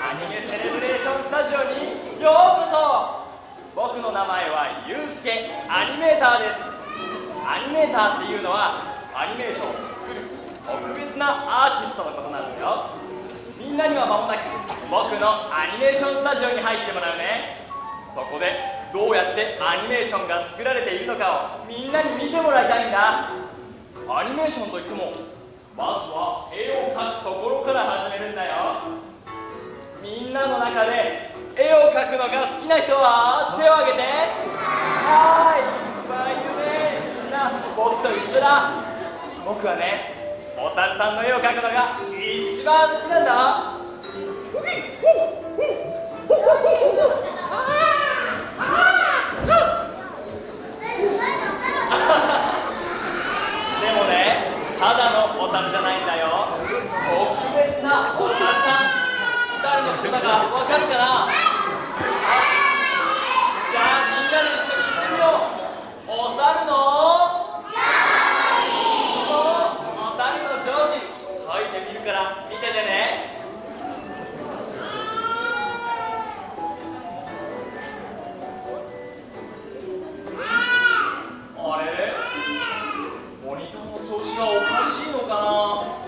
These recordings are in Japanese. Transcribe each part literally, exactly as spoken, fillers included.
アニメセレブレーションスタジオにようこそ。僕の名前はゆうすけアニメーターです。アニメーターっていうのはアニメーションを作る特別なアーティストのことなんだよ。みんなには間もなく僕のアニメーションスタジオに入ってもらうね。そこでどうやってアニメーションが作られているのかをみんなに見てもらいたいんだ。アニメーションといってもまずは絵を描くところから始めるんだよ。みんなの中で絵を描くのが好きな人は手を挙げて。はーい、いっぱいいるね。みんな僕と一緒だ。僕はね、お猿さんの絵を描くのが一番好きなんだ。でもね、ただのお猿じゃないんだよ。特別なお猿さん。誰のことだかわかるかな。あ、じゃあみんなで一緒に言ってみよう。お猿のお猿のジョージ書いてみるから見ててね。あれ、モニターの調子がおかしいのかな。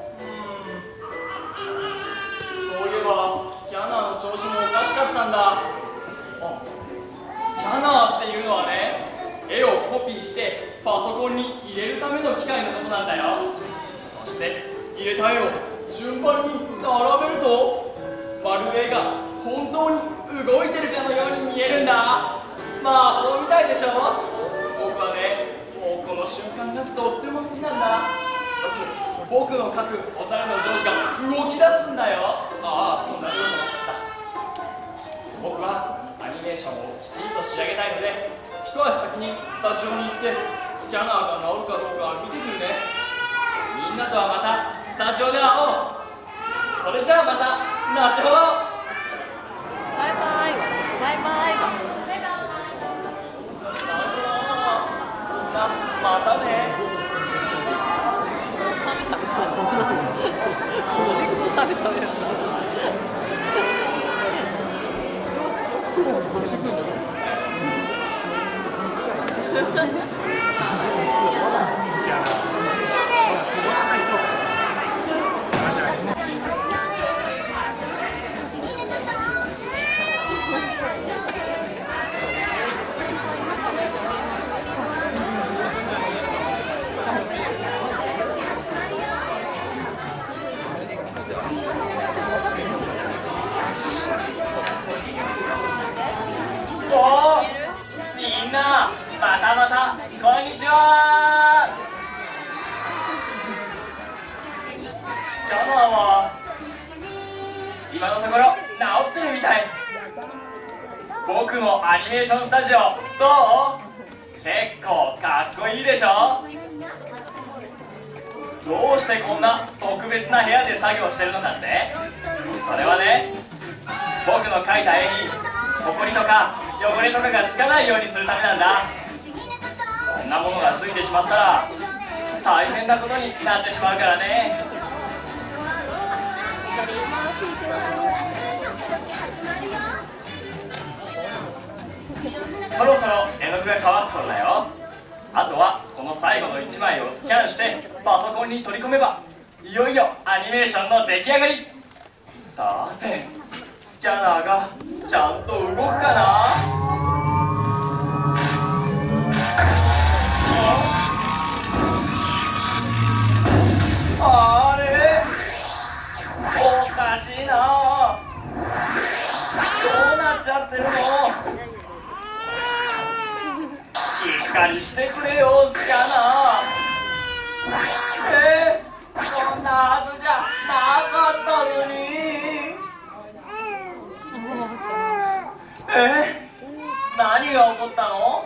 そういえばスキャナーの調子もおかしかったんだ。あ、スキャナーっていうのはね、絵をコピーしてパソコンに入れるための機械のことなんだよ。そして入れた絵を順番に並べるとまるで絵が本当に動いてるかのように見えるんだ。魔法みたいでしょ。僕はね、もうこの瞬間がとっても好きなんだ。僕の描くお猿のジョージが動き出すんだよ。ああ、そんなように思った。僕はアニメーションをきちんと仕上げたいので、一足先にスタジオに行ってスキャナーが直るかどうか見てくるね。みんなとはまたスタジオで会おう。それじゃあまた後ほど。 バイバイ。バイバイ。 みんなまたね。 食べ食べるおー、みんなまたまたこんにちは。スキャナーは今のところ直ってるみたい。僕のアニメーションスタジオどう？結構かっこいいでしょ。どうしてこんな特別な部屋で作業してるのかって、それはね、僕の描いた絵にホコリとか汚れとかがつかないようにするためなんだ。こんなものがついてしまったら大変なことになってしまうからね。そろそろ絵の具が乾く頃だよ。あとはこの最後のいちまいをスキャンしてパソコンに取り込めばいよいよアニメーションの出来上がり。さーて、スキャナーがちゃんと動くかな。あれ、おかしいな。どうなっちゃってるの。しっかりしてくれよスキャナー。えー、そんなはずじゃなかったのに。えー、何が起こったの。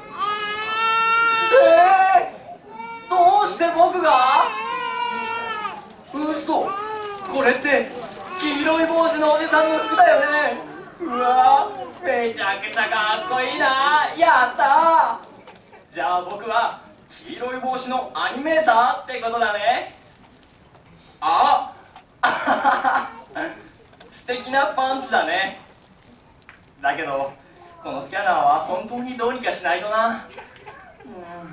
えー、どうして僕が。嘘、これって黄色い帽子のおじさんの服だよね。うわ、めちゃくちゃかっこいいな。やったー。じゃあ僕は黄色い帽子のアニメーターってことだね。ああ素敵きなパンツだね。だけどこのスキャナーは本当にどうにかしないとな。うん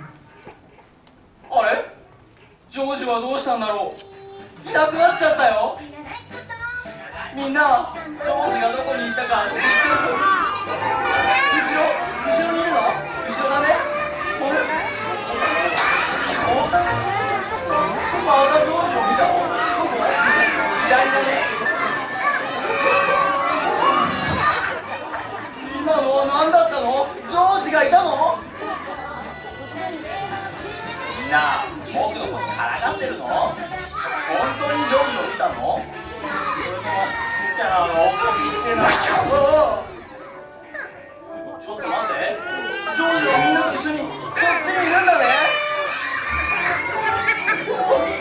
、あれジョージはどうしたんだろう。いなくなっちゃったよ。みんなジョージがどこに行ったか知ってる？後ろ後ろにいるの？後ろだね。おおまたジョージを見たの？どこ？左だね。今のは何だったの？ジョージがいたの？みんな僕のことからかってるの？本当にジョージを見たの？それともスキャナーがおかしいってなっちゃう？ちょっと待って、ジョージはみんなと一緒にそっちにいるんだね。ジョ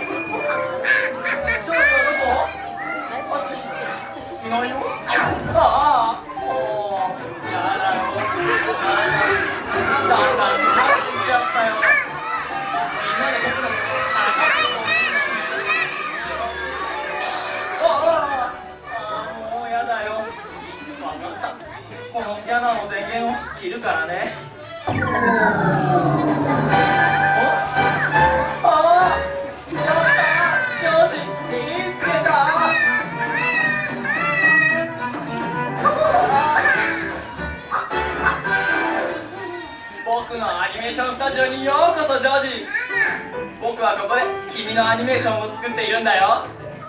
ージはどこ？あっちいないよ。ああもうやだよ。だんだん疲れてきちゃったよ。みんなで僕のことからかってると思うんだよ。ああもうやだよ。分かった、このスキャナーの電源を切るからね。ああやった、調子見つけた。僕のアニメーションスタジオにようこそジョージ。僕はここで君のアニメーションを作っているんだよ。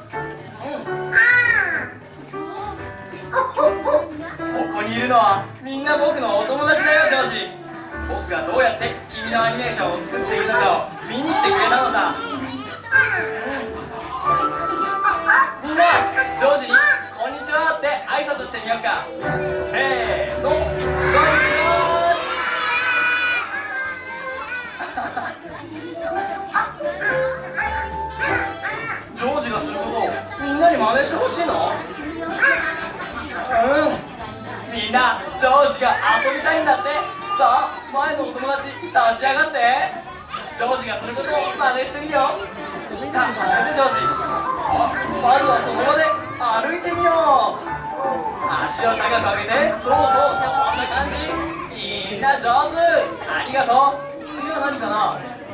ここにいるのはみんな僕のお友達だよジョージ。僕がどうやって君のアニメーションを作っているのかを見に来てくれたのさ。みんなジョージにこんにちはって挨拶してみようか。せーの、こんにちは。ジョージがすることをみんなに真似してほしいの？うん、みんなジョージが遊びたいんだって。さあ前のお友達立ち上がって、ジョージがすることを真似してみよう。さあ始めてジョージ。まずはその場で歩いてみよう。足を高く上げて、そうそうそんな感じ。みんな上手、ありがとう。次は何かな？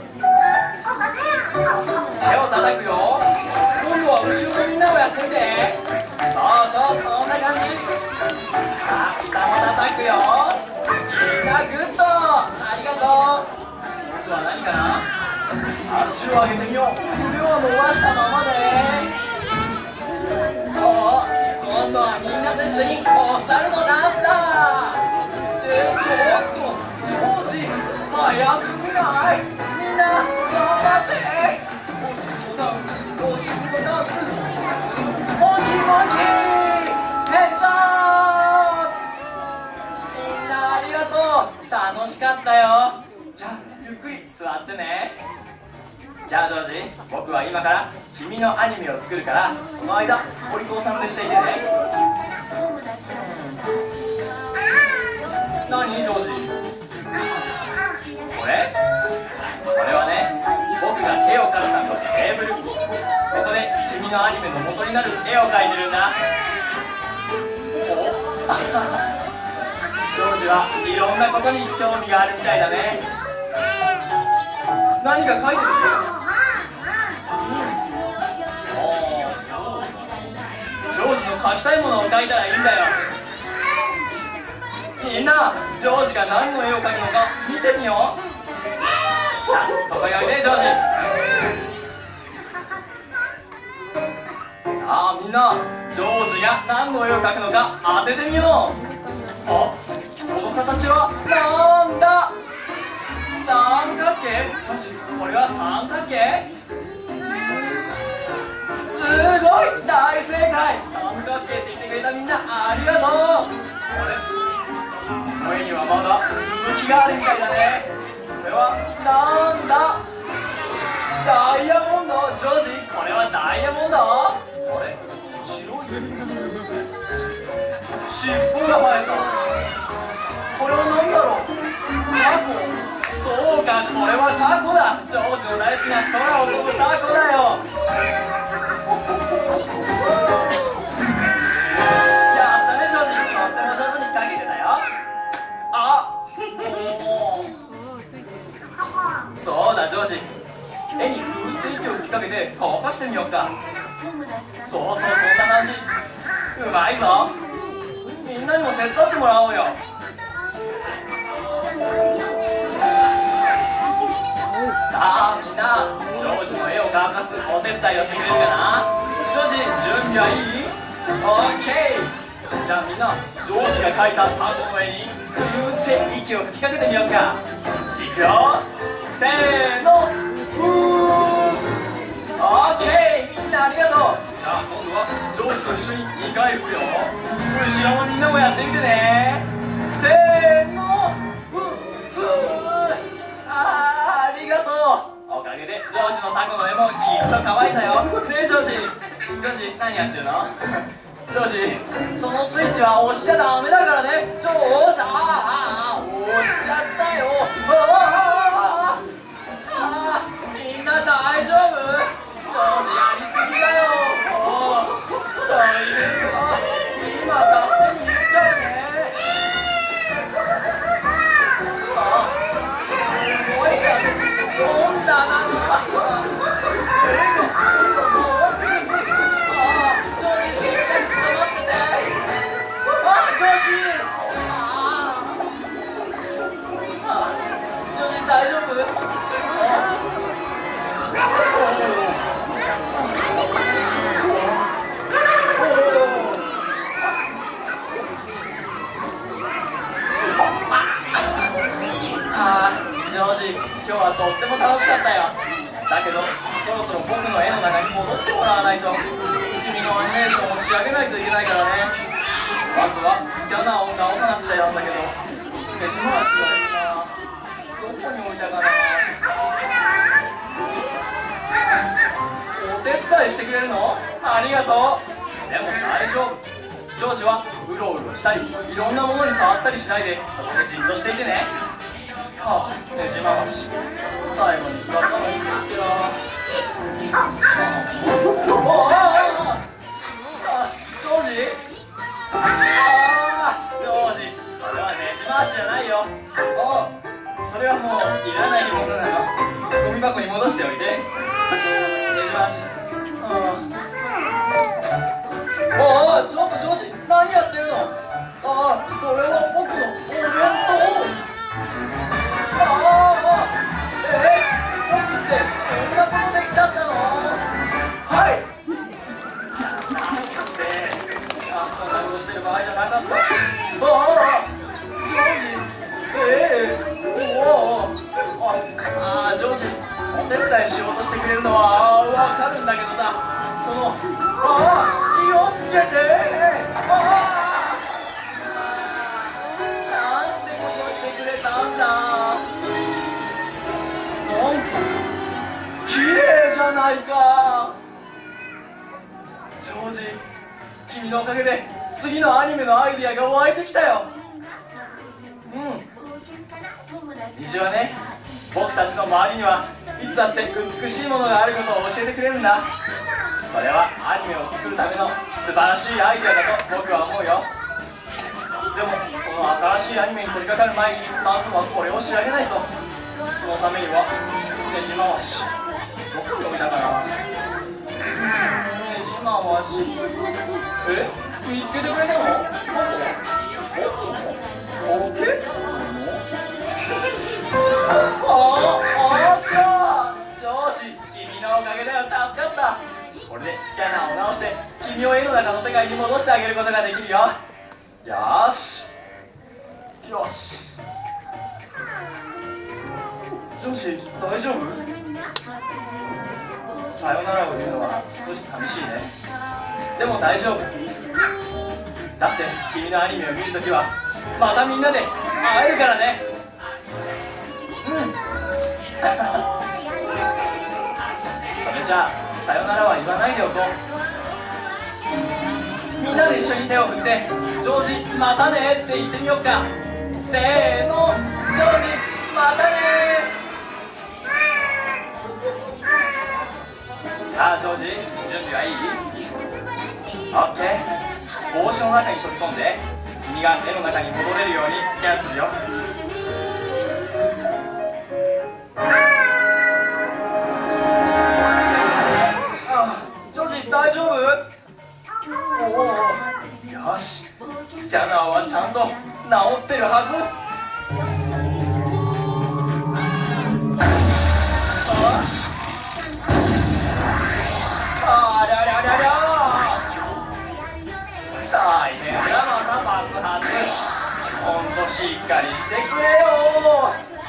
手を叩くよ。今度は後ろのみんなもやってみて。そうそうそんな感じ。あ、下も叩くよ。みんなグッド、ありがとう。今度は何かな？足を上げてみよう。腕を伸ばしたままで。おお、今度はみんなと一緒にお猿のダンスだ。え、ちょっとジョージ早すぎない？みんな頑張って。お尻のダンス、お尻のダンス、モンキーモンキーヘッズアップ。みんなありがとう、楽しかったよ。じゃあゆっくり座ってね。じゃあジョージ、僕は今から君のアニメを作るから、その間お利口さんでしていてね。何ジョージ？これ？これはね、僕が絵を描くためのテーブル。ここで君のアニメの元になる絵を描いてるんだ。おジョージはいろんなことに興味があるみたいだね。何か描いてみて。ジョージの描きたいものを描いたらいいんだよ。みんなジョージが何の絵を描くのか見てみよう。さあここにおいでジョージ。さあみんなジョージが何の絵を描くのか当ててみよう。あ、この形はなんだ？三角形？ジョージ、これは三角形？すごい大正解。三角形って言ってくれたみんなありがとう。あれ、この絵にはまだ続きがあるみたいだね。これはなんだ？ダイヤモンド。ジョージ、これはダイヤモンド。あれ、白い尻尾が生えた。これは何だろう？タコ。そうか、これはタコだ。ジョージの大好きな空を飛ぶタコだよ。 か。そうそう、そんな感じ。うまいぞ。みんなにも手伝ってもらおうよ。さあみんな、ジョージの絵を乾かすお手伝いをしてくれるかな。ジョージ、準備はいい？オッケー。じゃあみんな、ジョージが描いたタコの絵にふーって息を吹きかけてみようか。いくよ、せーの、ふー。オッケー、みんなありがとう。じゃあ今度はジョージと一緒ににかい吹くよ。後ろのみんなもやってみてね。せーの、ふーふー。あー、ありがとう。おかげでジョージのタコの絵もきっと乾いたよ。ねえジョージ、ジョージ何やってるの？ジョージ、そのスイッチは押しちゃダメだからね。ジョージ、あー、押しちゃったよ。あーあー、みんな大丈夫？ジョージやりすぎだよ。大変だ。今助けに行くからね。あ、すごい風飛んだな。大丈夫？あー、ジョージ、今日はとっても楽しかったよ。だけど、そろそろ僕の絵の中に戻ってもらわないと。君のアニメーションを仕上げないといけないからね。まずはスキャナーを直さなくちゃなんだけど、手品はしないな。どこに置いたかな。お手伝いしてくれるの？ありがとう。でも大丈夫。ジョージはうろうろしたり、いろんなものに触ったりしないで、そこでじっとしていてね。ああ、ねじ回し。最後に使ったのについてな。おああ、ジョージ？ああ、ジョージ、それはねじ回しじゃないよ。ああ、それはもういらないものなの。ゴミ箱に戻しておいて。ねじ回し。ああ、ちょっとジョージ、何やってるの？ああ、それは僕のお弁当。ああ、えー、僕ってそんなことできちゃったの？はい。なんで、あ、こんなことしてる場合じゃなかった。ああ、ジョージ、ええー、おお、ああ、ジョージ、お手伝いしようとしてくれるのはわかるんだけどさ、その、ああ、気をつけて。ああ、なんてことしてくれたんだ。なんか綺麗じゃないか。ジョージ、君のおかげで次のアニメのアイディアが湧いてきたよ。うん、虹はね、僕たちの周りにはいつだって美しいものがあることを教えてくれるんだ。それはアニメを作るための素晴らしいアイディアだと僕は思うよ。でもこの新しいアニメに取り掛かる前にまずはこれを仕上げないと。そのためにはねじ回し、どこに置いたかな。ねじ回し、え、見つけてくれたの？どこ？どこ？ポケットの？ああ、あった！ジョージ、君のおかげだよ。助かった。これでスキャナーを直して君を絵の中の世界に戻してあげることができるよ。よーしよし。ジョージ、大丈夫？さよならを言うのは少し寂しいね。でも大丈夫だって、君のアニメを見るときはまたみんなで会えるからね。うんそれじゃあさよならは言わないでおこう。みんなで一緒に手を振ってジョージまたねって言ってみようか。せーの、ジョージまたね。さあジョージ、準備はいい？オッケー。帽子の中に飛び込んで君が絵の中に戻れるようにスキャンするよ。ああ、 よし、スキャナーはちゃんと治ってるはず。あありゃりゃりゃりゃ、大変だまた爆発。ほんとしっかりしてくれよ。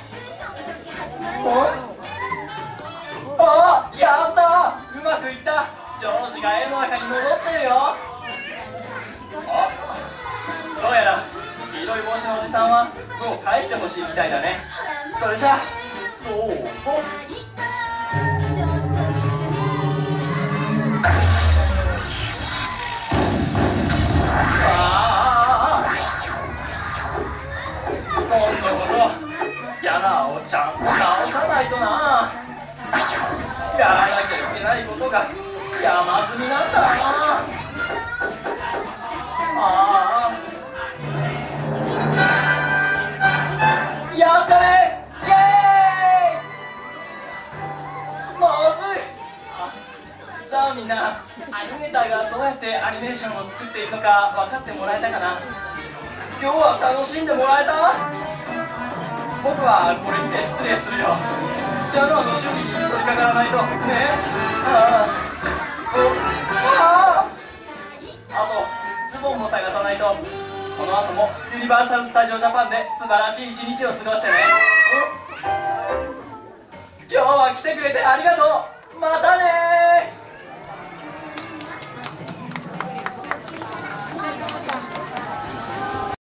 ああ、やった、うまくいった。ジョージが絵の中に戻ってるよ。あ、どうやら黄色い帽子のおじさんは服を返してほしいみたいだね。それじゃあどうぞ。ああ、今度こそスキャナーをちゃんと直さないとな。やらなきゃいけないことが山積みなんだな。ああ、やったね、イエーイ。まずい。あ、さあみんな、アニメーターがどうやってアニメーションを作っているのか分かってもらえたかな。今日は楽しんでもらえた？僕はこれにて失礼するよ。スキャナーの修理に取り掛からないとね。ああ、ああ、あとズボンも探さないと。この後もユニバーサル・スタジオ・ジャパンで素晴らしい一日を過ごしてね。今日は来てくれてありがとう。またね。